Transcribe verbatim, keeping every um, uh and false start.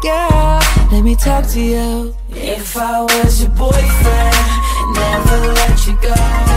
Girl, let me talk to you. If I was your boyfriend, never let you go,